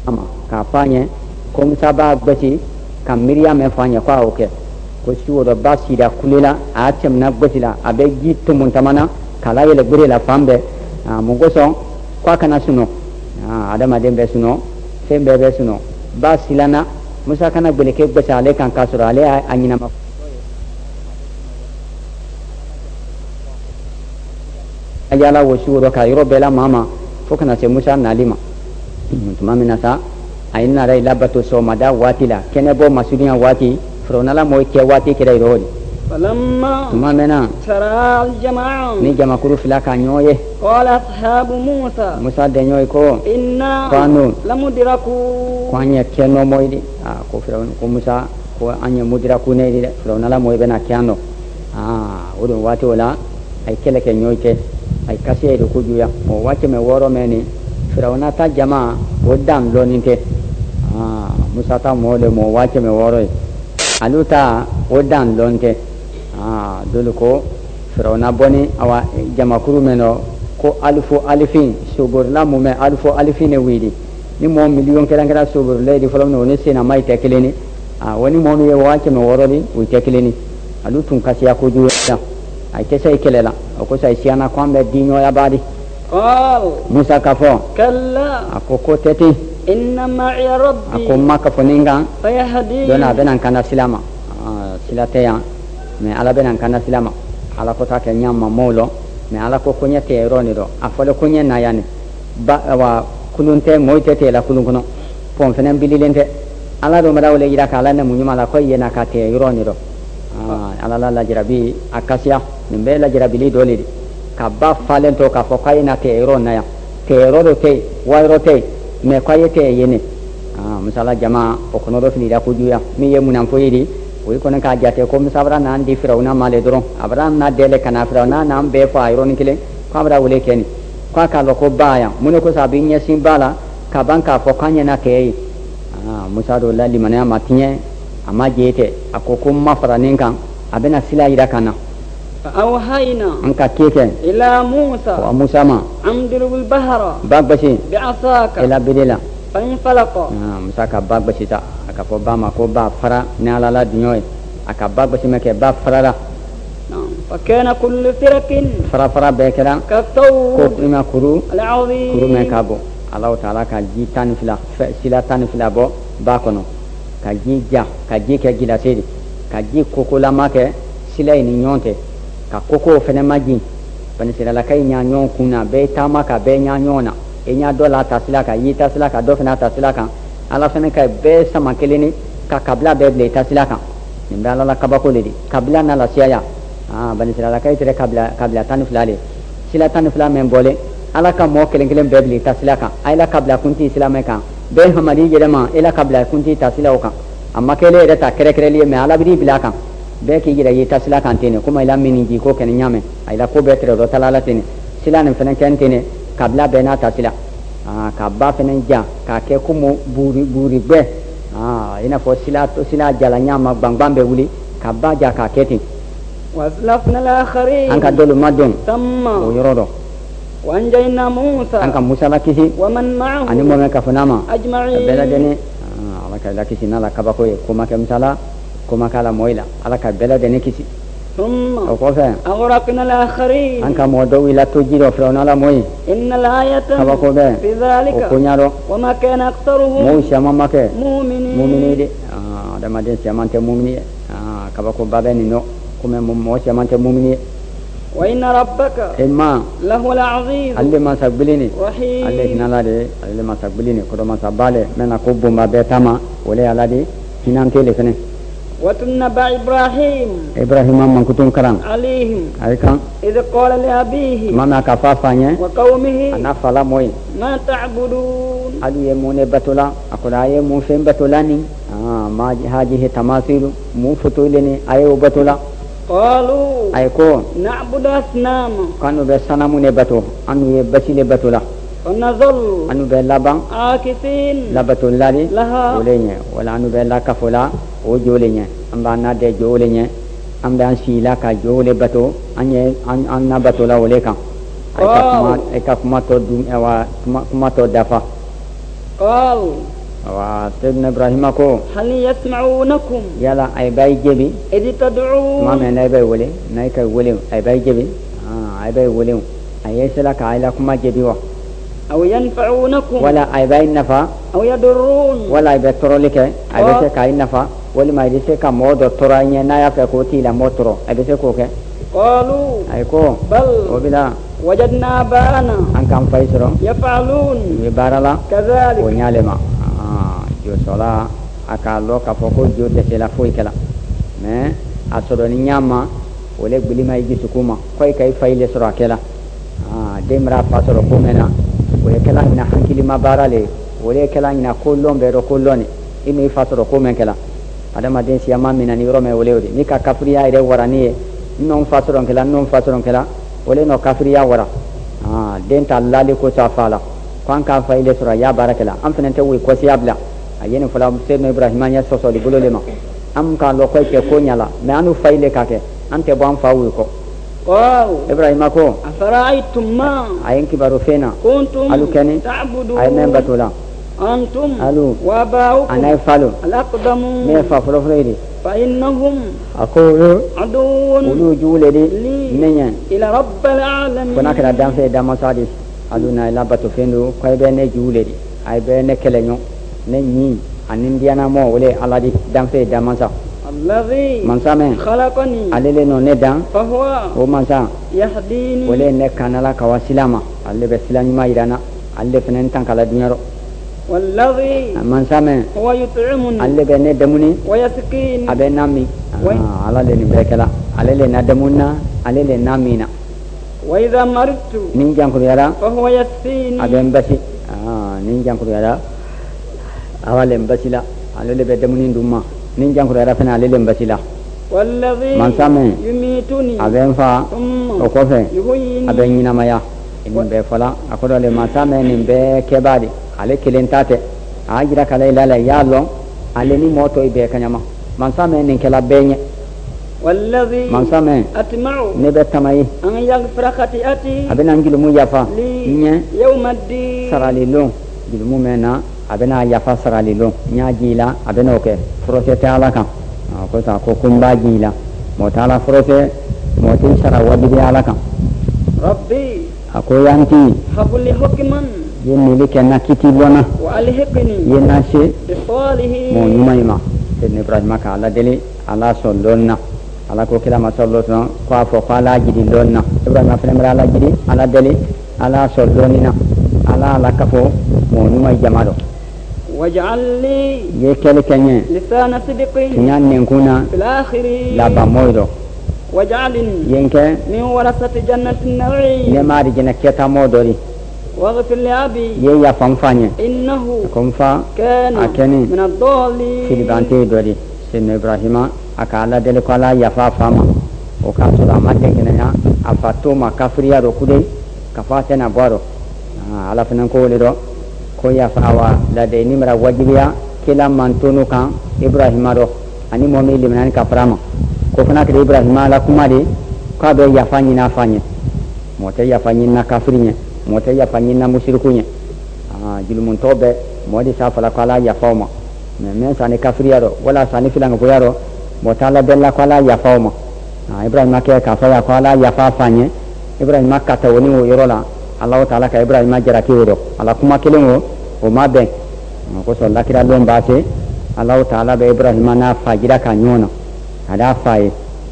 k'a fɔ an ye ko Musa b'a gosi ka miiriya min fɔ an ye ko a y'o kɛ ko su o ba sira kule la a y'a cɛmina gosi la a bɛ ji tumuntama na k'a la yɛlɛ bere la fan bɛɛ mun kosɔn ko a kana sunɔgɔ adamaden bɛ sunɔgɔ fɛn bɛɛ bɛ sunɔgɔ ba silanna Musa kana gbɛlɛkɛ gosi ale kan k'a sɔrɔ ale y'a ɲinama a yala o su o ka yɔrɔ bɛɛ la maa ma fo kana se Musa nali ma tuma min na sa a ye nara i labato sɔgɔmada waati la kɛnɛbɔ masurunya waati Firawuna mɔgɔw cɛ waati kɛra yɔrɔ de tuma min na ni jamakuru fila ka ɲɔgɔn ye Musa dɛɲɔ ko k'an k'an ye kɛ nɔmɔ ye de ko Firawuna ko Musa ko an ye mudiraku ne ye dɛ Firawuna mɔgɔw bɛna kɛ yan nɔ o don waati o la a ye kɛlɛ kɛ ɲɔgɔn cɛ a ye kasi ye de kojuguya o waati min wɔɔrɔ mɛn ni Firawuna ta jama o dan lɔnni tɛ Musa ta mɔgɔ de mɔ waati min wɔɔrɔ ye alu ta o dan lɔn tɛ dolu ko Firawuna bɔni awa jamakuru min nɔ ko alifu alifin soborila mun bɛ alifu alifin de wuli ni mɔgɔ miliyɔn kɛra soborila de fɔlɔ min o ni senama tɛ kelen ni wa ni mɔgɔ min ye waati min wɔɔrɔ de o tɛ kelen ni alu tun kasiya kojugu a tɛ se kɛlɛ la o ko sa siyana ko an bɛ di ɲɔgɔnya baadi Musa ka fɔ a ko tɛ ten a ko ma ka fɔ nin kan dɔnni a bɛna n kanda sila ma sila tɛ yan mɛ Ala bɛna n kanda sila ma Ala ko ta kɛ ɲa mamɔw lɔ mɛ Ala ko ɲɛ tɛ yɔrɔ nin dɔ a fɔlen ko ɲɛ na yan nin wa kulun tɛ mɔɔ tɛ tigɛ la kulun kɔnɔ pɔn fɛnɛ bililen tɛ Ala dɔ mara wale yira k'Ala nɛmu ɲuman la ko yen na ka tigɛ yɔrɔ nin dɔ Ala la lajarabi a kasiya nin bɛɛ lajarabili dɔ le de ka ba falen to k'a fɔ k'a ye na tigɛ yɔrɔ na yan tigɛ yɔrɔ dɔ tɛ yen wa yɔrɔ tɛ yen mɛ k'a ye tigɛ yen ne misala jama o kɔnɔ dɔ filira kojuguya min ye munafo ye de o ye kɔni k'a jate ko Musa bara n'an di Firawuna ma le dɔrɔn a bara na dɛlɛ ka na Firawuna n'an bɛɛ fɔ a yɔrɔnin kelen k'a bara wele kɛ nin k'a k'a lɔ ko ba yan mun de ko sa a bɛ ɲɛsin ba la ka ban k'a fɔ k'an ɲɛna tigɛ ye Musa dɔ la limaniya ma tiɲɛ a ma jɛ tɛ a ko n ma fara nin kan a bɛna sila yira ka na an ka kɛ kɛ wa Musa ma ba gosi i la bere la Musa ka ba gosi ta a ka fɔ ba ma ko ba fara ni Ala la duɲɔ ye a ka ba gosi mɛ kɛ ba farala fara bɛɛ kɛra ko prima kuru mɛn ka bɔ Alahu Taala ka ji 12 sila 12 bɔ ba kɔnɔ ka ji ja ka ji kɛ gilase de ka ji kokolama kɛ sila in ni ɲɔgɔn cɛ ka koko fɛnɛ ma jin bani siralaka yi ɲa ɲɔgɔn kun na bɛɛ taama ka bɛɛ ɲa ɲɔgɔn na i ɲa dɔ la ta sila kan i y'i ta sila kan dɔ fɛnɛ ta sila kan Ala fɛnɛ ka bɛɛ sama kelen ni ka kabila bɛɛ bila i ta sila kan nin bɛ Ala la kabako le de kabila n'a lasiyaya bani siralaka yi tɛrɛ kabila 12 le sila 12 min bɔlen Ala ka mɔgɔ kelen kelen bɛɛ bila i ta sila kan a yi la kabila kunti silamɛ kan bɛɛ hamadi yɛrɛ ma i la kabila kunti ta silaw kan a ma kɛ ele yɛrɛ ta kɛrɛkɛrɛli ye mɛ Ala b'i bila a kan bɛɛ k'i yɛrɛ ye ta sila kan ten komi i la min ji ko kɛnɛ ɲamɛ a la ko bɛɛ tigɛ dɔ tala la ten sila nin fɛnɛ kɛ ten kabila bɛɛ n'a ta sila ka ba fɛnɛ ja k'a kɛ komi buuri gbɛ i n'a fɔ sila jala ɲama gbangban bɛ wuli ka ba ja k'a kɛ ten an ka dɔlu ma dɔn o yɔrɔ dɔ an ka Musa la kisi ani mɔmɛ kafanna ma a bɛɛ lajɛlen Ala ka la kisi n'a la kabako ye ko ma kɛ Musa la ko ma k'a la mɔgɔ la Ala ka bɛɛ lajɛlen kisi o kɔfɛ an ka mɔgɔ dɔw wulila to ji dɔ Firawuna la mɔgɔ ye kabako bɛɛ o ko ɲa dɔn mɔgɔw siaman ma kɛ mumini de adamaden siaman tɛ mumini ye kabako ba bɛ nin dɔn komi mɔgɔ siaman tɛ mumini ye ima ale masa gbilini ale hinala de ale masa gbilini ko masa bale mena ko bomba bɛɛ taama o le Ala de hinante le fɛnɛ Ibrahim mankutun karan ay kan mama ka fa fanye ana fala moy alu ye mun batola akola ye mun fen batola ni ma haji tamasilu mun futuleni ayo batola qalu ay ko na'budu asnama kanu be sanamu ne bato anu ye basile batola ونظل أنو بلا بان عاكفين لبتون لالي جوليني ولا أنو بلا كفولا وجوليني أم بانا دي جوليني أم بان شيلا كا جولي بتو أن بتولا وليكا أيكا كما تو دوم أوا كما تو دفا قال سيدنا إبراهيم أكو هل يسمعونكم يلا أي باي جبي إذ تدعون ما من أي باي ولي نايك ولي أي باي جبي أي باي ولي أي سلك عائلكم ما جبي أو ينفعونكم ولا أي باي نفع أو يضرون ولا أي باي ترولك أي باي كاي نفع ولا ما يدري كمود تراين نايا فكوتي لا موترو أي باي كوك قالوا أيكو بل وبلا وجدنا بانا أن كم فايسرو يفعلون يبارلا كذلك ونيالما جو sola aka lo ka foko jo de la foi kala mais asoro ni nyama wole gbilima yi sukuma koy kay fayle soro akela demra fasoro ko mena wole kala na hankili mabarale wole kala na kollon be ro kolloni imi fasoro ko men kala adama den siya mamina ni rome wole wodi ni ka kafriya ire warani non fasoro kala wole no kafriya wara den ta lali ko ta fala kwan ka fayle soro ya barakala am fenente wi ko siyabla ayene fala seydno ibrahima nya sosoli bulolema am ka lo koy ke ko nyala me anu fayle kake ante bon fawu ko قال ibrahima ko أفرأيتم ما ayen kibaru fena كنتم alu kene تعبدون ay men batula أنتم alu وآباؤكم anay falu الأقدمون me fa folo folo فإنهم ako عدو ulu jule di لي nenya إلى رب العالمين kona kala dan fe dama sadi alu na ila batu fendu koy be ne jule di ay be ne kelenyo ne nyi anin diana mo wole aladi dan fe dama sa الذي mansamen خلقني alele no ne dan فهو o mansa يهديني wole ne kanala kawasilama alle be silani ma irana alle fenen tan kala dunyaro والذي mansamen هو يطعمني alle be ne demuni ويسقيني abe nami Wai. ala le ni bekela ale le na demunna ale le namina وإذا مرضت nin jankuru yara فهو يشفيني abe mbasi nin jankuru yara awale mbasila ale le be demuni ndumma nin jankuru yara fena ale le mbasila والذي mansamen يميتني abe mfa ثم o kofe يحييني abe nyinamaya inin be fala akodo le mansamen nin be kebadi ale kilentate a jira kala ilala yalo ale ni moto ibe kanyama mansamen nin kala benye والذي mansamen أطمع ne be tamayi أن يغفر خطيئتي abena ngilumu yafa لي nye يوم الدين saralilon ngilumu mena abena yafa saralilon nya jila abena oke frose ta ala kan ko ta ko kumba jila mo ta ala frose mo tin sara wajibi ala kan ربي ako yanti هب لي حكما yenni li kenna kiti lona وألحقني yenna she mo بالصالحين nyuma yima ibn ibrahim ka ala deli ala sollonna ala ko kila masallo to ko afo ko ala jidi lonna ibrahim fa mara ala jidi ala deli ala sollonina ala kafo mo nyuma jamalo واجعل لي ye kele kenye لسان صدق nyan nen kuna في الآخرين la ba moydo واجعلني yenke من ورثة جنة النعيم ne mari jina keta modori واغفر لأبي ye ya famfanye إنه komfa كان أكني من الضالين filibante dori sin ibrahima aka ala dele ko ala ya fa fama o ka sura madde kinanya afato ma kafriya ro kude kafate na baro ala fanan ko le do ko ya fawa la de nimra wajibiya kila mantunu kan ibrahima ro ani mo mi limnan ka prama ko fana ke ibrahima la kuma de ka do ya fanyi na fanye mo te ya fanyi na kafrinya mo te ya fanyi na mushrikunya jilmun tobe mo di sa fala kala ya fawma men sani kafriya ro wala sani filanga boyaro mo tala bella kala ya fawma ibrahima ke ka fa ya kala ya fa fanye ibrahima ka ta woni wo yorola allah taala ka ibrahima jara ki woro ala kuma kilengo o mabe ko so lakira lon base allah taala be ibrahima na fajira ka nyono ada faye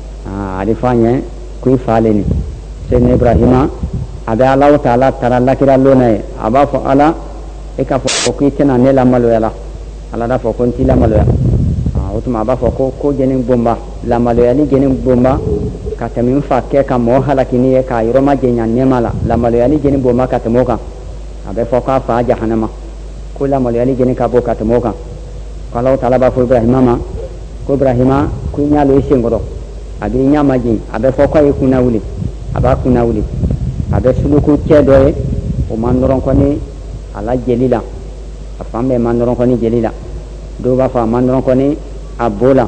ali fanye ku faleni sen ibrahima ada allah taala tara lakira lona aba fo ala e ka fo ku tena ne la malo yala ala da fo kon ti la malo ya o tuma aba fo ko jenen bomba la malo ya ni jenen bomba ka tamin fa ke ka mo halakini e ka yoro ma jenya ne mala la malo ya ni jenen bomba ka tamo kan abe fo ka fa jahannama ko la malo ya ni jenen ka bo ka tamo kan kala taala ba fo ibrahima ma ko ibrahima ku nya lo isengoro abi nya maji abe fo ko e kuna wuli aba kuna wuli abe suluku cedo e o mandoron ko ni ala jelila afambe mandoron ko ni jelila do ba fa mandoron ko ni abola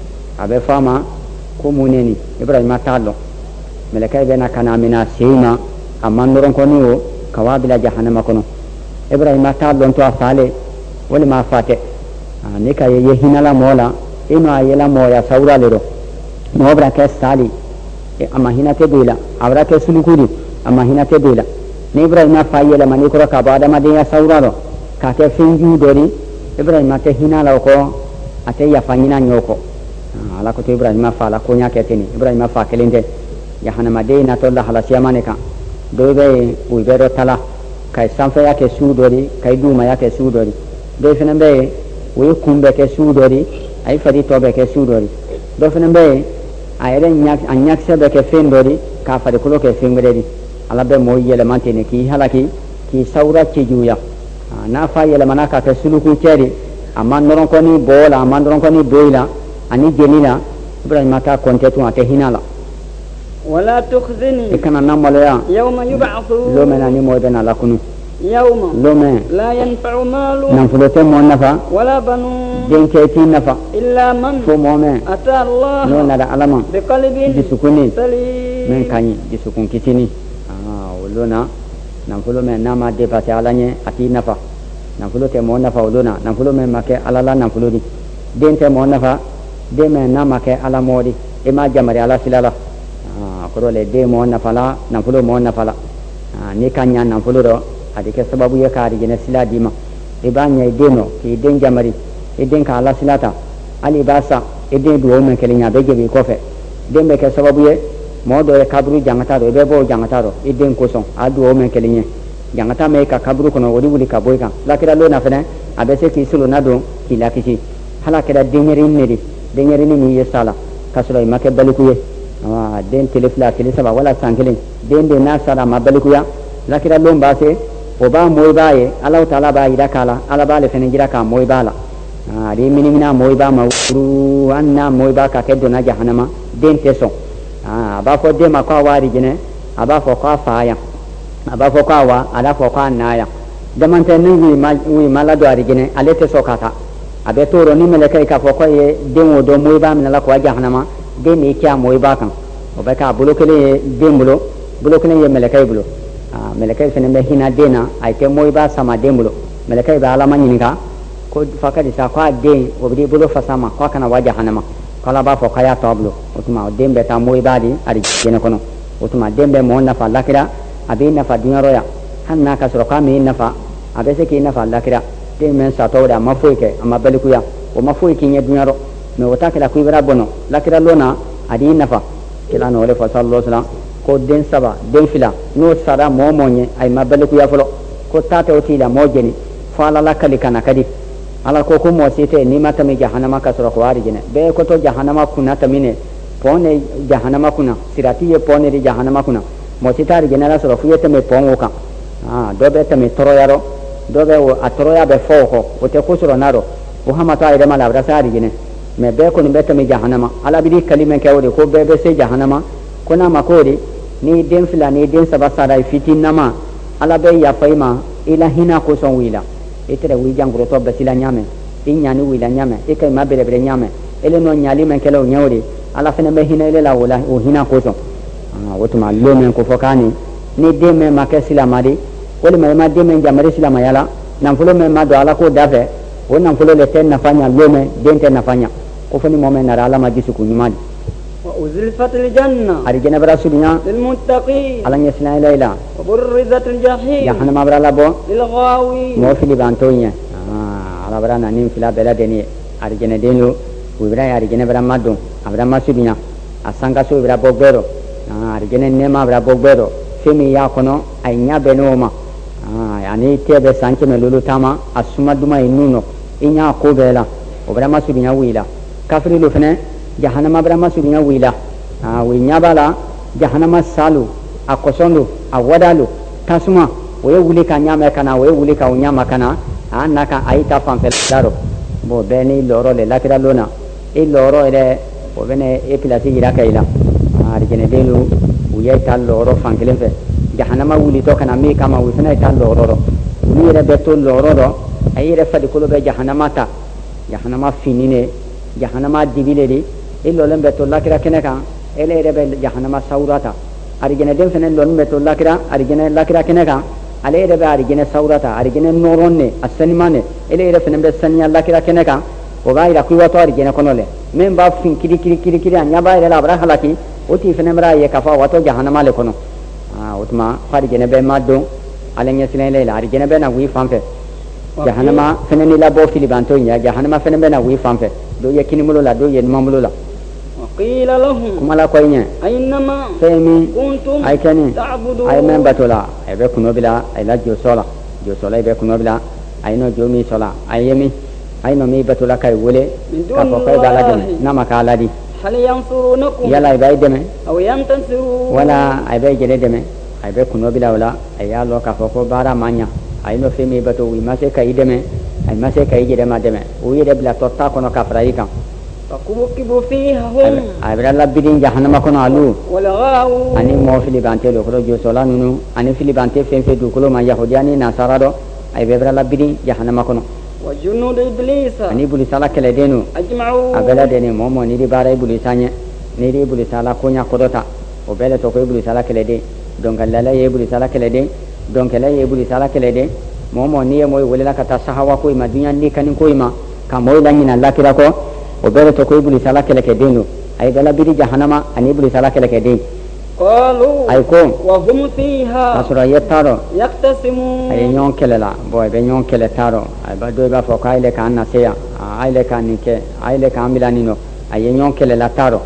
abe fama ko muneni ibrahima talo melaka be na kana mina seima amandoron ko ni o kawabila jahannama kono ibrahima talo to afale wali ma fate ne ka ye hinala mola ino ayela moya saura lero mo bra ke sali amma hinate bila abra ke sulukudi amma hinate bila ne ibrahima fa yela mani ko ka bada madiya saura ro ka ke finju dori ibrahima te hinala ko ate ya fanyina nyoko ala ko to ibrahima fa la ko nya ke tini ibrahima fa kelinde ya hana madina to la hala siyamane ka do be u be ro tala kai sanfa ya ke sudori kai duma ya ke sudori do fene be u kumbe ke sudori ay fadi to be ke sudori do fene be ayre nyak se be ke fendori ka fadi kulo ke fengredi ala be mo yele mantene ki halaki ki saura ci juya na fa yele manaka ke suluku ceri amma noron ko ni bola amma noron ko ni boila ani jelila ibrahima ta kontetu ate hinala ولا تخزني كنا نعمل يوم يبعثون لو من أني مودنا لكنو يوم لو من لا ينفع مال نفلت من نفع ولا بنون دين كيتي نفع إلا من فو مؤمن أتى الله لو نرى علما بقلب جسكوني سليم من كاني جسكون كتيني ولونا نفلو من نما دباسي علاني أتي نفع نفلو تمون نفع ولونا نفلو من مكة على لا نفلو دي دين تمون نفع دين من نما كة على مودي إما جمري على سلالا koro le de mo na fala na fulo mo na fala ni kanya na fulo ro adike sababu ya kari gene sila dima ibanya ideno ki den jamari iden ka ala silata ali basa iden do men kelinya be gebe ko fe den be ke sababu ye mo do e kabru jangata do be bo jangata ro iden ko son adu o men kelinya jangata me ka kabru kono wodi wuli ka boy kan lakira lo na fene abese ki sulu na do ki lakisi hala keda denyeri ni yesala kasro make balikuye den telefla kili saba wala sankilin den de na sara mabalikuya lakira lom base o ba moy baye allah taala ba ida kala ala ba le fenen jira ka moy bala de minimina moy ba mawru anna moy ba ka keddo na jahannama den teso ba fo de ma ko wari jine aba fo ko faaya aba fo ko wa ala fo ko naya damante ni wi mala do ari jine ale teso kata abe toro ni meleka ka fo ko ye den o do moy ba min la ko jahannama den ni kya moy ba kan o be ka bulo kele den bulo kele ye melekay bulo melekay fene be hina dena ay te moy ba sama den bulo melekay ba alama nyinga ko fakadi sa ko den o bi bulo fasama ko kana waja hanama kala ba fo kaya tablo otuma den be ta moy ba di ari jene kono otuma den be mo na fa lakira abi na fa dunya roya hanna ka soro ka mi na fa abe se ki na fa lakira den men sa to da mafuike amma balikuya o mafuike nye dunya ro me wota kala ku ibra bono lakira lona adi nafa kila no le fa sallallahu alaihi wasallam ko den saba den fila no sara mo monye ay mabale ku ya folo ko tata oti la mo jeni fala la kali kana kadi ala ko ko mo site ni mata me jahannama ka sura ko ari jene be ko to jahannama kuna tamine pone jahannama kuna sirati ye pone di jahannama kuna mo sitari jene la sura fu yete me pongo ka do be tame toro yaro do be o atoro ya be foko o te ko sura naro o hamata ay de mala bra sari jene me be ko ni beta mi jahannama ala bidi kalime ke wode ko be se jahannama kuna makori ni den fila ni den saba sara fitin nama ala be ya faima ila hina ko son wila etere wi jangro to be sila nyame inyani wila nyame e kay mabere bere nyame ele no nyali men kelo nyawde ala fene be hina ele la wala o hina ko son wotuma lo men ko fokani ni den me make sila mari wala ma den men jamare sila mayala nan fulo men ma do ala ko dafe wonan fulo le ten nafanya lo men den ten nafanya ko fani momen na ala ma gisu ku nyumadi wa uzlifat al janna ari jana bara sudunya lil muttaqin ala nyesna ila wa burrizat al jahim jahannam abra labo lil ghawi mo fili bantonya ala bara na nim fila bela deni ari jana denu ubra ari jana bara madum abra masudunya asanga so ubra bogbero ari jana nema abra bogbero femi ya kono ay nya benoma yani tebe sanke melulu tama asuma duma inuno inya ko bela obra masudunya wila kafiri lu fene jahannama bara masudunya wila wi nyabala jahannama salu akosondu awadalu tasuma we wuli ka nyama kana we wuli ka nyama kana anaka aita fanfel daro bo beni loro le lakira lona e loro ele o bene e pilasi gira kaila ari jene delu uye tal loro fankelen fe jahannama wuli to kana mi kama wi fene tal loro ni re beto loro ayire fadi ko be jahannama ta jahannama finine jahannama dibile di illo lembe to lakira keneka ele rebe jahannama saurata ari gene dem fenen lon beto lakira ari gene lakira keneka ale yɛrɛ bɛ arijinɛ sawurata arijinɛ nɔrɔn ne a sanimane ele yɛrɛ fɛnɛ bɛ saniya lakira kɛnɛ kan o b'a yira ko i wa to arijinɛ kɔnɔ dɛ min b'a fin kiri kiri kiri kiri a ɲɛ b'a yɛrɛ la a b'a halaki o tigi fɛnɛ b'a ye k'a fɔ a wa to jahanama le kɔnɔ o tuma ko arijinɛ bɛ ma dɔn ale ɲɛsilen la arijinɛ bɛ na wi fan fɛ jahanama fɛnɛ ni labɔ fili b'an to ɲɛ jahanama fɛnɛ bɛ na wi fan fɛ dɔw ye kinibolo la dɔw ye numanbolo la وقيل لهم kuma la ko ɲɛ أينما fɛn min كنتم a ye kɛni تعبدون a ye mɛn bato la a bɛ kuno bila a la josɔ la josɔ la i bɛ kuno bila a ye nɔ jo min sɔrɔ a ye min a ye nɔ min bato la ka wele k'a fɔ ko e bɛ ala dɛmɛ n'a ma k'a ladi هل ينصرونكم yala i b'a dɛmɛ أو ينتصرون wala a bɛ jɛnɛ dɛmɛ a bɛ kuno bila o la a y'a lɔ k'a fɔ ko baara ma ɲa a ye nɔ fɛn min bato i ma se ka i dɛmɛ a ma se ka i yɛrɛ ma dɛmɛ o yɛrɛ bila tɔ ta kɔnɔ ka fara i kan فكبكبوا فيها هم a bɛ la bidin jahanama kɔnɔ alu والغاوون ani mɔgɔ fili b'an tɛ dugukolo jɔsɔla ninnu ani fili b'an tɛ fɛn fɛn dugukolo ma yahudiya ni nasara dɔ a bɛ la bidin jahanama kɔnɔ وجنود إبليس ani bulisala kɛlɛden don أجمعون a bɛɛ lajɛlen mɔgɔ mɔgɔ n'i de baara i bulisa ɲɛ n'i de bulisala koɲa kɔdɔta o bɛɛ le tɔgɔ i bulisala kɛlɛden dɔnkɛlɛla ye bulisala kɛlɛden dɔnkɛlɛ ye bulisala kɛlɛden mɔgɔ mɔgɔ n'i ye mɔgɔ wele ka taa sahawa ko ma dunya ni kani ko ma ka mɔgɔ la ɲina lakira kɔ o bɛɛ le tɔgɔ i bulisala kɛlɛkɛden don a ye bɛɛ la bidi jahanama ani bulisala kɛlɛkɛden قالوا a ye ko وهم k'a فيها sɔrɔ i ye taarɔ يختصمون a ye ɲɔgɔn kɛlɛ la bɔn i bɛ ɲɔgɔn kɛlɛ taarɔ a b'a dɔn i b'a fɔ k'a yɛlɛ k'an na se yan a yɛlɛ k'an nin kɛ a yɛlɛ k'an bila nin nɔ a ye ɲɔgɔn kɛlɛ la taarɔ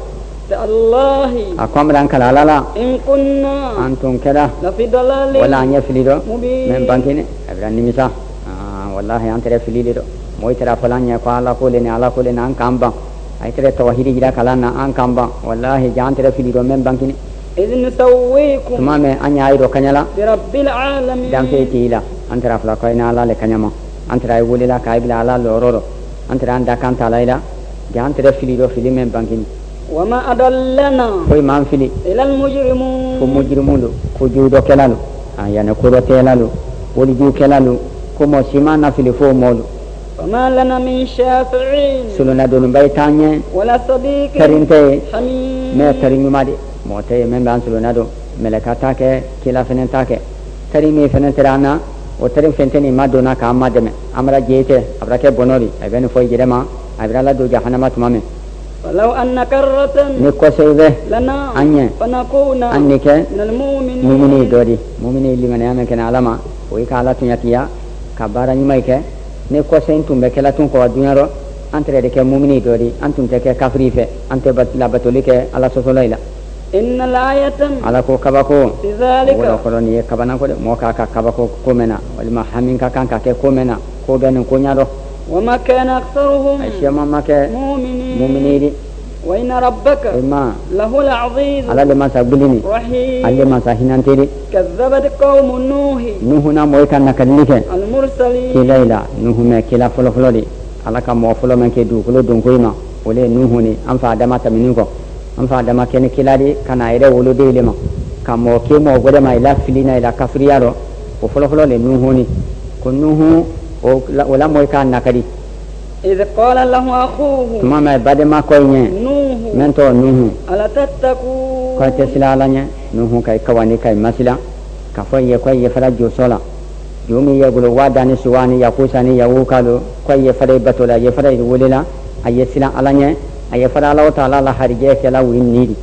تالله a ko an bɛna an kala ala la إن كنا an tun kɛra لفي ضلال wala an ɲɛ fili dɔ مبين mɛ n bangene a bɛna nimisa walahi an tɛrɛ fili de dɔ mɔgɔ tɛrɛ fɔla an ɲɛ ko ala ko le ni ala ko le ni an k'an ban a ye tɛrɛ tawhidi jira kalan na an k'an ban walahi ja an tɛrɛ fili dɔ mɛ n bangene إذ نسويكم tuma mɛ an y'a yi dɔ kaɲa la برب العالمين danfe ti la an tɛrɛ fila ko ina ala le kaɲa ma an tɛrɛ ye welela k'a bila ala lɔrɔ dɔ an tɛrɛ an da kan ta la i la ja an tɛrɛ fili dɔ fili mɛ n bangene وما أضلنا foyi m'an fili إلى المجرمون ko mujirimu lo ko jugu dɔ kɛla lo a yanni ko dɔ tɛla lo wali jugu kɛla lo ko mɔgɔ si ma na fili fo mɔ lo فما لنا من شافعين solona donba ye t'an ɲɛ ولا صديق tarin tɛ ye حميم mɛ tari ɲuman de mɔgɔ tɛ ye min b'an solona dɔn mɛlɛka t'a kɛ kila fɛnɛ t'a kɛ tari min fɛnɛ tɛra an na o tari fɛn tɛ nin ma donna k'an ma dɛmɛ an bɛra jɛ tɛ a bɛra kɛ bɔnɔ de a bɛ nin fɔ i yɛrɛ ma a bɛra la don jahanama tuma min فلو أن كرة ni kɔsɛ bɛ لنا an ɲɛ فنكون an ni kɛ من المؤمنين mumini dɔ de mumini limaniya min kɛnɛ ala ma o ye ka ala tuɲatiya ka baara ɲuman kɛ ni kɔsɛ in tun bɛ kɛla tun kɔ dunya rɔ an tɛrɛ de kɛ mumini dɔ de an tun tɛ kɛ kafiri fɛ an tɛ labatoli kɛ ala sɔsɔla la إن الآية ala ko kabako في ذلك wala kɔrɔ nin ye kabana ko dɛ mɔgɔ k'a ka kabako ko mɛn na walima hami ka kan ka kɛ ko mɛn na ko bɛ nin ko ɲa dɔ وما كان أكثرهم a siyama ma kɛ مؤمنين mumini de وإن ربك ima له العزيز ala le masa gbilini رحيم ale masa hinante de كذبت قوم نوح nuhu na mɔgɔ ka nakalili kɛ المرسلين kila yi la nuhu mɛ kila fɔlɔfɔlɔ de ala ka mɔgɔ fɔlɔ min kɛ dugukolo donko yi ma o le ye nuhu ni an fa adama tɛmɛnin kɔ an fa adama kɛ ni kila de ka na a yɛrɛ woloden le ma ka mɔgɔ kɛ mɔgɔ wɛrɛ ma i la fili na i la kafiriya rɔ o fɔlɔfɔlɔ le nuhu ni ko nuhu o la mɔgɔ k'a nakali إذ قال له أخوه tuma mɛ badema kɔ yi ɲɛ نوح min tɔ nuhu ألا تتقون kɔ tɛ sila ala ɲɛ nuhu ka i kawani ka i masila ka fɔ ye kɔ ye fara josɔ la jo min ye bolo waa dani suwa ni yakusa ni yawuka lo kɔ ye fara i bato la ye fara i wele la a ye sila ala ɲɛ a ye fara ala ta ala la harijɛ kɛla wi niiri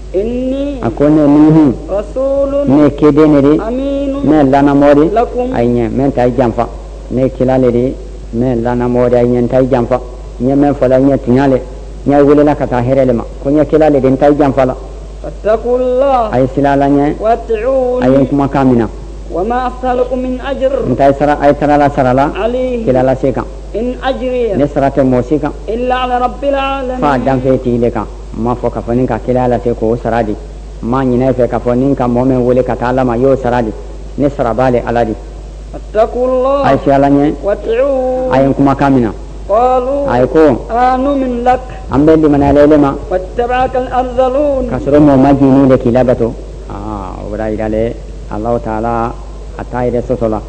إني a ko ne nuhu رسول ne keden ne de أمين ne lanamɔ de لكم a ye ɲɛ mɛ ta i janfa ne kila le de mɛ lanamɔ de a ye ɲɛ ta i janfa ɲɛ mɛ fɔla ɲɛ tiɲa le ɲɛ welela ka taa hɛrɛ le ma ko ɲɛ kila le de n ta i janfa la فاتقوا الله a ye sila ala ɲɛ a ye واتعوني n kumakan min na وما أسألكم من أجر n ta a ye sara la sara la عليه kila la se kan إن أجري ne sara tɛ mɔɔ si kan إلا على رب f'a العالمين danfɛ t'i le kan n m'a fɔ k'a fɔ ni ka kila la se k'o sara di n m'a ɲinɛ i fɛ k'a fɔ ni ka mɔɔ min wele ka taa ala ma y'o sara di ne sara b'ale ala di فاتقوا a الله ye se ala ɲɛ a ye واتعوني n kumakan min na قالوا a ye ko آنؤمن لك an bɛ limaniyala ile ma واتبعك الأرذلون k'a sɔrɔ mɔɔ ma jini le k'i labato o bɛra yira le alahu taala a t'a yɛrɛ sɔsɔ la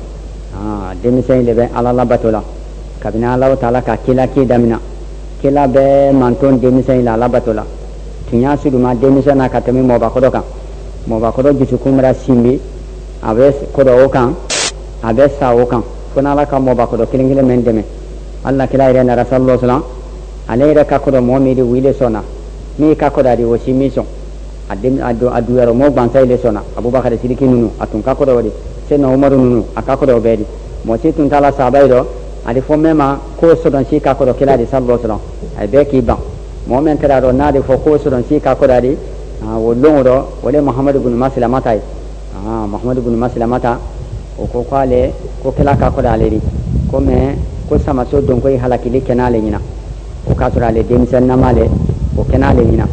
denmisɛn de bɛ ala labato la kabini alahu taala ka kila ki damina kila bɛɛ manton denmisɛn la labato la tiɲa suduma denmisɛn na ka tɛmɛ mɔɔbakɔrɔ kan mɔɔbakɔrɔ dusukun bɛra sinbi a bɛ kɔrɔ o kan a bɛ sa o kan fo n'ala ka mɔba kɔdɔ kelen kelen mɛ dɛmɛ ala kira yɛrɛ nara sallallahu alaihi wasallam ale yɛrɛ ka kɔdɔ mɔgɔ min de wele sɔnna min ka kɔdɔ de o si min sɔn a duyara mɔgɔ gbansa ile sɔnna abubakar sidiki ninnu a tun ka kɔdɔ o de sena umaru ninnu a ka kɔdɔ o bɛɛ de mɔgɔ si tun t'a la sahaba ye dɔ a de fɔ mɛ ma ko sɔdɔn si ka kɔdɔ kira de sallallahu alaihi wasallam a bɛɛ k'i ban mɔgɔ min kɛra dɔ n'a de fɔ ko sɔdɔn si ka kɔdɔ de o don o dɔ o de muhamadu bin masilamata ye muhamadu bin masilamata o ko k'ale ko kɛla ka kɔdɔ ale de ko mɛ ko samaso don ko halakili kɛnɛ ale ɲina o k'a sɔrɔ ale denmisɛn nama le o kɛnɛ ale ɲina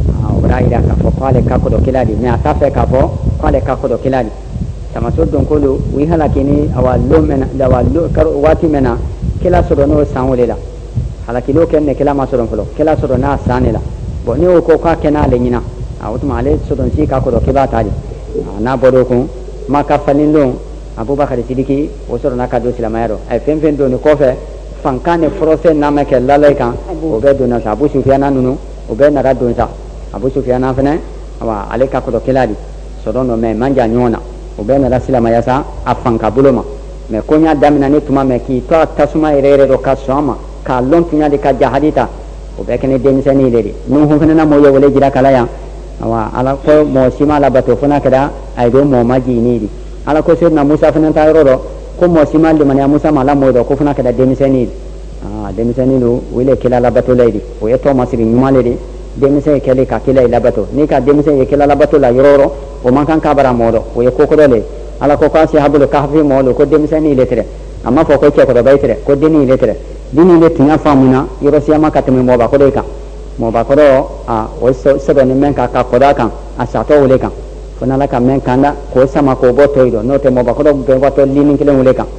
o b'a yira k'a fɔ k'ale ka kɔdɔ kila de mɛ a t'a fɛ k'a fɔ k'ale ka kɔdɔ kila de samaso don ko do u halakini awa lo mɛna awa lo waati mɛn na kila sɔrɔ n'o san o de la halakili o kɛ ne kila ma sɔrɔ fɔlɔ kila sɔrɔ n'a san de la bɔn ne y'o ko k'a kɛnɛ ale ɲina o tuma ale sɔrɔ si ka kɔdɔ k'i b'a ta de n'a bɔr'o kun ma ka falen don abubakar sidiki o sɔrɔ n'a ka don silamɛya dɔ a ye fɛn fɛn don nin kɔfɛ fankan ni fɔrɔfɛn n'a ma kɛ lalayi kan o bɛɛ donna sa abu sufiyana ninnu o bɛɛ nana don sa abu sufiyana fɛnɛ awa ale ka kɔdɔ kɛla de sɔrɔ nɔ mɛ man jan ɲɔgɔn na o bɛɛ nana silamɛya sa a fanka bolo ma mɛ ko n y'a daminɛ ni tuma mɛ k'i to a tasuma yɛrɛ yɛrɛ dɔ ka sɔn a ma k'a lɔn tunya de ka jahadi ta o bɛɛ kɛnɛ denmisɛnnin de nuhu fɛnɛ na mɔɔ ye wele jira kala yan awa ala ko mɔgɔ si ma labato fo n'a kɛra a ye don mɔɔ ma jiginni de ala ko sɛdina musa fɛnɛ ta yɔrɔ dɔ ko mɔgɔ si ma limaniya musa ma lamɔ dɔ ko fana kɛra denmisɛnnin de denmisɛnnin don o le kɛla labato la ye de o ye tɔ masiri ɲuman le de denmisɛn ye kɛlen ka kɛla ye labato n'i ka denmisɛn ye kɛla labato la yɔrɔ o yɔrɔ o man kan k'a bara mɔɔ dɔ o ye ko kɔrɔ le ala ko k'a se habolo kahafi mɔɔ lo ko denmisɛnnin le tɛrɛ a ma fɔ ko cɛkɔrɔba ye tɛrɛ ko dennin le tɛrɛ dennin le tun y'a faamu na yɔrɔ siyama ka tɛmɛ mɔɔbakɔrɔ ye kan mɔɔbakɔrɔ o sɛbɛnni mɛn ka kɔdɔ a kan a satɔ wele kan fo n'ala ka mɛn kanda k'o sama k'o bɔ tɔ yi dɔ n'o tɛ mɔɔbakɔrɔ bɛɛ watɔ lini kelen wele kan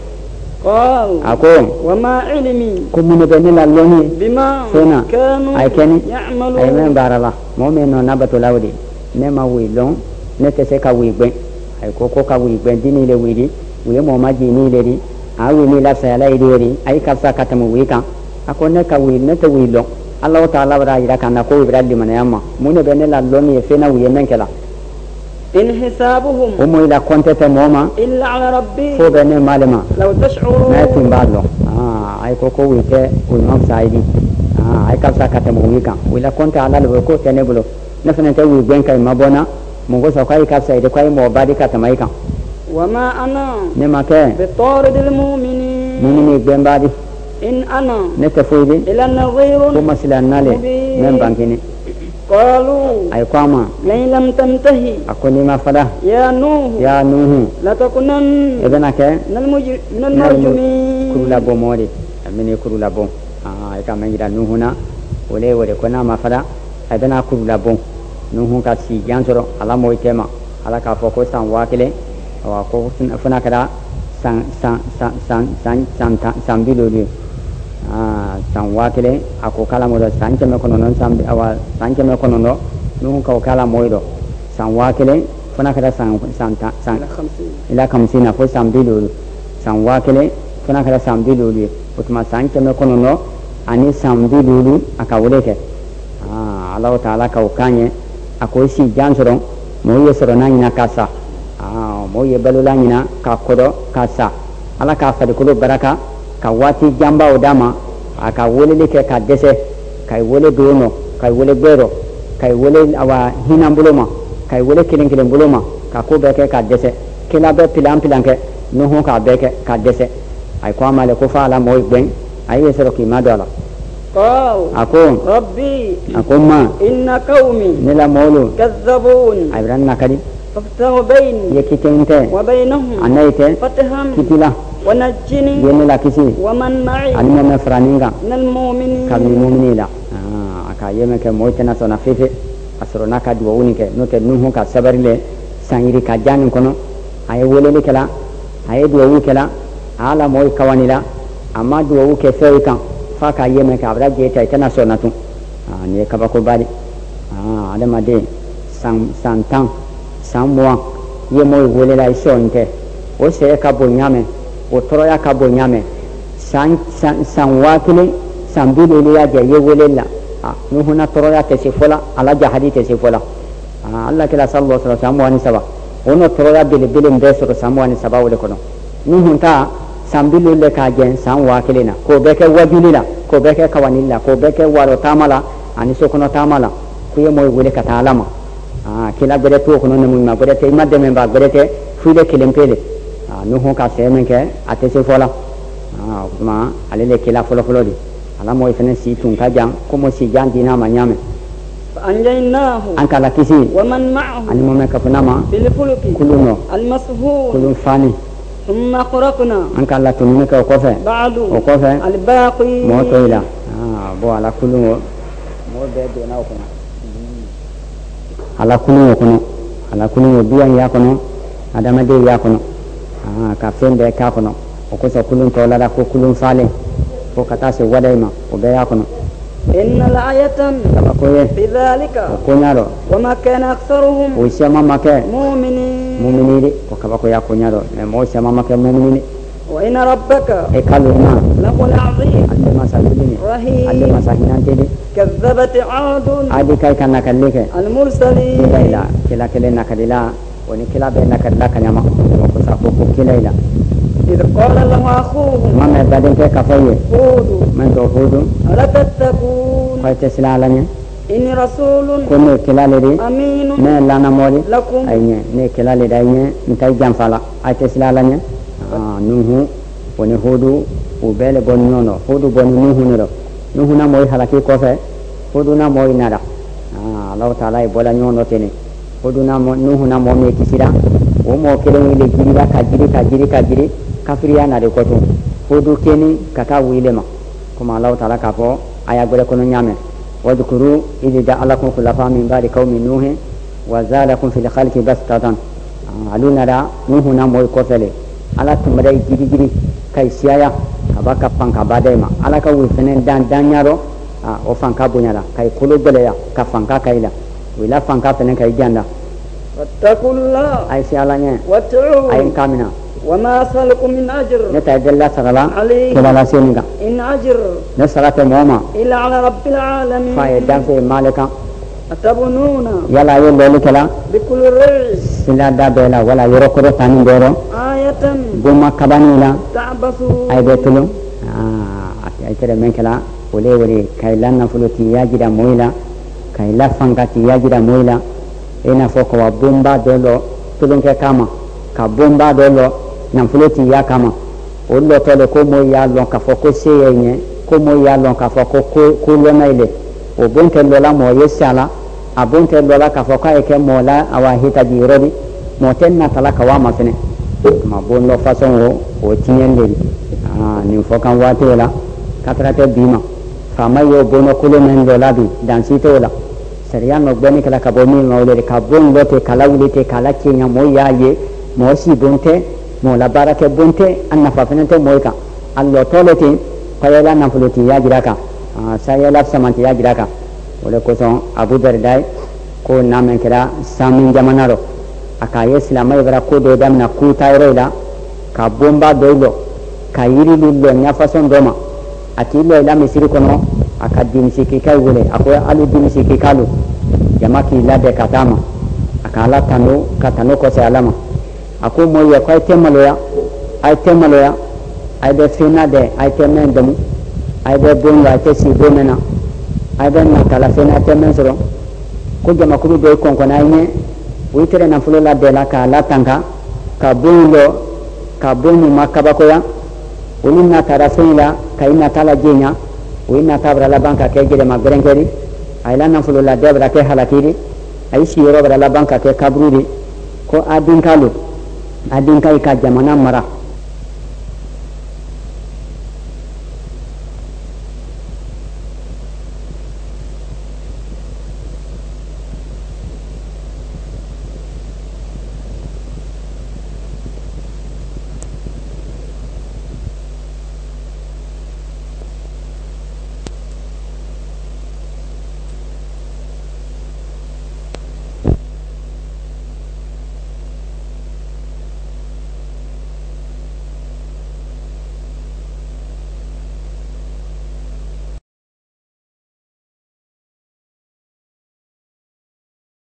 a ko ko mun de bɛ ne la lɔnni fɛn na a ye kɛni a ye mɛn baara la mɔgɔ min nɔ n'a bato la o de ne ma wuyi lɔn ne tɛ se ka wuyi gbɛn a ye ko ka wuyi gbɛn dini le wuyi u ye mɔgɔ ma jigin le di a wuyi ni lafisayala ye de a ye karisa ka tɛmɛ wuyi kan a ko ne ka wuyi ne tɛ wuyi lɔn ala ta ala b'a jira k'an na ko wibira limanaya ma mun de bɛ ne la lɔnni ye fɛn na wuyi mɛn kɛla in hisabuhum o mo ila konte te moma illa ala rabbi fo be ne malema law tash'urun na tin ballo ay ko wite o non saidi ay ka sa kata mo wika wila konte ala le ko te ne bulo na fana te wi ben kay mabona mo go sa kay ka saidi kay mo badi kata mai kan wama ana ne ma ke bi taridil mu'minin mu'mini ben badi in ana ne te fuidi ila nadhirun ko masilan nale men bankini قالوا أي قاما لئن لم تنتهي أقول ما فلا يا نوح لتكونن إذنك من المرجومين كل لابو موري من كل لابو كما يجرى نوحنا ولا كنا ما فلا إذن كل لابو نوح كاسي جانسرو على موي تما على كافوكو سان واكله وكو فنا كذا سان بيلودي san waa kelen a ko kala mo do san kɛmɛ kɔnɔntɔn san kɛmɛ kɔnɔntɔn nuhu ka o kala mo do san waa kelen fana kɛra san ila kamsina fo san bi duuru san waa kelen fana kɛra san bi duuru ye o tuma san kɛmɛ kɔnɔntɔn ani san bi duuru a ka wele kɛ ala taala ka o kan ye a ko si jan sɔrɔ mɔgɔw ye sɔrɔ n'a ɲina ka sa mɔgɔw ye balola ɲina ka kɔdɔ ka sa ala k'a farikolo baraka ka waati janbaw d'a ma a ka weleli kɛ ka dɛsɛ ka i wele don nɔ ka i wele gbɛ rɔ ka i wele awa hinan bolo ma ka i wele kelen kelen bolo ma ka ko bɛɛ kɛ ka dɛsɛ kila bɛ pilan pilan kɛ nuhu k'a bɛɛ kɛ ka dɛsɛ a ye ko a ma le ko fɔ ala mɔgɔw gbɛn a ye sɔrɔ k'i ma don a la a ko rabbi a ko ma inna qawmi ne la mɔɔlu kazzabun a bɛ na kadi faftahu bayni ye kiten tɛ wa baynahum a na ye tɛ fataham kitila ونجني ye ne la kisi ومن معي ani mɔmɛ faranin kan من المؤمنين kabini mumini la a ka ye mɛ kɛ mɔgɔ tɛna sɔnna fefe a sɔrɔ n'a ka duwawu nin kɛ n'o tɛ nuhu ka sabari le san yiri ka jan nin kɔnɔ a ye weleli kɛla a ye duwawu kɛla a ala mɔgɔw kawani la a ma duwawu kɛ fɛnw kan f'a ka ye mɛ kɛ a bɛ je ta i tɛna sɔnna tun nin ye kabakoba de adamaden san 10 san 20 ye mɔgɔw welela i sɔn tɛ o sɛ ka bon ɲamɛ o tɔɔrɔya ka bon ɲamɛ san 1000 san 50 y'a jɛ ye wele la nuhu na tɔɔrɔya tɛ se fɔ la ala jahadi tɛ se fɔ la ala kira sallallahu alaihi wasallam san 23 o n'o tɔɔrɔya belebele bɛɛ sɔrɔ san 23 o de kɔnɔ nuhun ta san 50 le k'a jɛn san 1000 na k'o bɛɛ kɛ wajuli la k'o bɛɛ kɛ kawanili la k'o bɛɛ kɛ waro taama la ani sokɔnɔ taama la k'u ye mɔgɔw wele ka taa ala ma kila gbɛrɛ t'o kɔnɔ nemuɲuman gbɛrɛ tɛ i ma dɛmɛba gbɛrɛ tɛ f'i le kelen pe le nuhun ka sɛɛ min kɛ a tɛ se fɔ la o tuma ale le kila fɔlɔfɔlɔ de ala mɔgɔ fana si tun ka jan komi si jan dina ma ɲaamɛ فأنجيناه an kala kisi ومن معه ani mɔmɛ kafuna ma بالفلك kulu nɔ المسهول kulu fani ثم خرقنا an kala tununi kɛ o kɔfɛ بعد o kɔfɛ الباقي mɔgɔ to yi la bon ala kulu o mɔgɔ bɛɛ donna o kɔnɔ ala kulu o kɔnɔ ala kulu o duya y'a kɔnɔ adamaden y'a kɔnɔ ka fɛn bɛɛ k'a kɔnɔ o kosɔn kulu tɔ la ko kulu falen fo ka taa se wada ma o bɛɛ y'a kɔnɔ إن الآية kabako ye في ذلك o ko ɲa dɔ وما كان أكثرهم o sɛma ma kɛ مؤمنين mumini de o kabako y'a ko ɲa dɔ mɛ mɔgɔ sɛma ma kɛ mumini de وإن ربك e ka lona لهو العظيم ale masa wuli ale رهيب masa hinante de كذبت عاد adi kai ka nakali kɛ kila المرسلين ila kila kelen nakali la o ni kila bɛɛ nakali la ka ɲama o ko sa ko kila ila إذ قال له أخوه ma mɛ baden kɛ ka fɔ ye هود mɛ tɔ hudu ألا تتقون kɔy tɛ sila ala ɲɛ إني رسول ko ne kila le de أمين ne lanamɔli لكم ay ɲɛ ne kila le de ay ɲɛ n ta janfa la ay tɛ sila ala ɲɛ nuhu o ni hudu u bɛɛ le bɔ ni ɲɔgɔn dɔ hudu bɔ ni nuhu ne dɔ nuhu na mɔyi halaki kɔfɛ hudu na mɔyi nada alahu taala ye bɔla ɲɔgɔn dɔ ten hudu na nuhu na mɔɔ min kisira o mɔɔ kelen wele jirila ka jiri ka jiri ka jiri kafiriya na de kɔtun hudu keni ka taa wile ma komi alahu taala k'a fɔ a y'a gbɛrɛ kɔnɔ ɲaamɛ wadukuru idh ja'alakum khulafa min ba'di qawmi nuhin wa zadakum fil khalqi bastatan alu nada nuhu na mɔyi kɔfɛ le ala tun bɛ jiri jiri ka siyaya ka ba ka fan ka ba da ma ala ka wuli fɛnɛ dan ɲa dɔ o fan ka bonya la ka kolo gɛlɛya ka fan ka kai la o la fan ka fɛnɛ ka janda واتقوا الله ay si ala ɲɛ واتعوا ay kamina وما أسألكم من أجر ne ta della sagala عليه kila la seni kan إن أجر ne sagate mɔɔ ma إلا على رب العالمين fa ye danfe male kan أتبنون yala ye lɔli kɛla بكل رعز sila da bɛɛ la wala yɔrɔ kɔrɔ tani bɛɛ rɔ آية goma kabani la تعبثون ay bɛ tulun ay tere men kɛla ole wele kay la nafolo ti yajira moyi la kay la fanka ti yajira moyi la i n'a fɔ ka wa bonba dɔ lɔ tulonkɛ kama ka bonba dɔ lɔ nafolo ti ya kama o lɔtɔ le ko moyi y'a lɔn k'a fɔ ko se ye ɲɛ ko moyi y'a lɔn k'a fɔ ko lɔnna ye le o bon tɛ lɔla mɔgɔ ye sa la a bon tɛ lɔla k'a fɔ k'a ye kɛ mɔgɔ la a wa hitaji yɔrɔ di mɔgɔ tɛ natala ka wa ma fɛnɛ ma bon lɔ fasɔn o tiɲɛli de nin fɔ kan waati o la katara tɛ bi ma faama y'o bonɔ kolo min lɔla bi dansi t'o la sariya nɔ gbɛni kɛla ka bɔ min ma o de ka bon lɔ ten k'a lawuli ten k'a la tiɲɛ mɔgɔ y'a ye mɔgɔ si bon tɛ mɔgɔ la baara kɛ bon tɛ a nafa fɛnɛ tɛ mɔgɔ kan a lɔtɔ le ten kɔyɛla nafolotigiya jira kan sayɛla samantiya jira kan o de kosɔn abu darda ko n'a mɛn kɛra sami jamana rɔ a k'a ye silamɛw kɛra ko dɔ daminɛ kuta yɔrɔ la ka bonba dɔ lɔ ka yiri lɔ ɲafasɔn dɔ ma a t'i lɔ i la misiri kɔnɔ a ka dimisikika wele a ko hali dimisikika lo jama k'i labɛn ka taa ma a ka ala tanu ka tanu kɔsɛ ala ma a ko mɔ ye ko a ye tɛ maloya a ye tɛ maloya a ye bɛ fɛn na dɛ a ye tɛ mɛn dɛmu a ye bɛ bon la a tɛ si bon mɛn na a ye bɛ natala fɛn na a tɛ mɛn sɔrɔ ko jamakulu dɔ ye kɔnkɔn a ye ɲɛ o tɛrɛ nafolo la bɛɛ la k'a la tanka ka bon lɔ ka bon min ma kabakoya olu natara fɛn la ka i nata la jɛnya o ye nata bara laban ka kɛ gɛlɛma gbɛrɛnkɛri a ye la nafolo la dɛ bara kɛ halakiri a ye siyɔrɔ bara laban ka kɛ kaburu de ko a denka lo a denka yi ka jamana mara